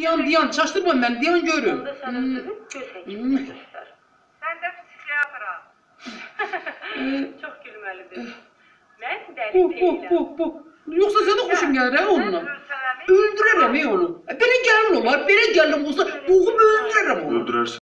Diyan, çaşdırma beni, diyan görüm. Onda sana sürüp göz hekimini göster. Sen de psikiyatra. Çok gülmelidir. Ben deli değilim. Yoksa sana hoşum gelir ha onunla. Öldürürüm onu. Benim gelin olar, benim gelin olsa boğup öldürürüm onu. Öldürersin.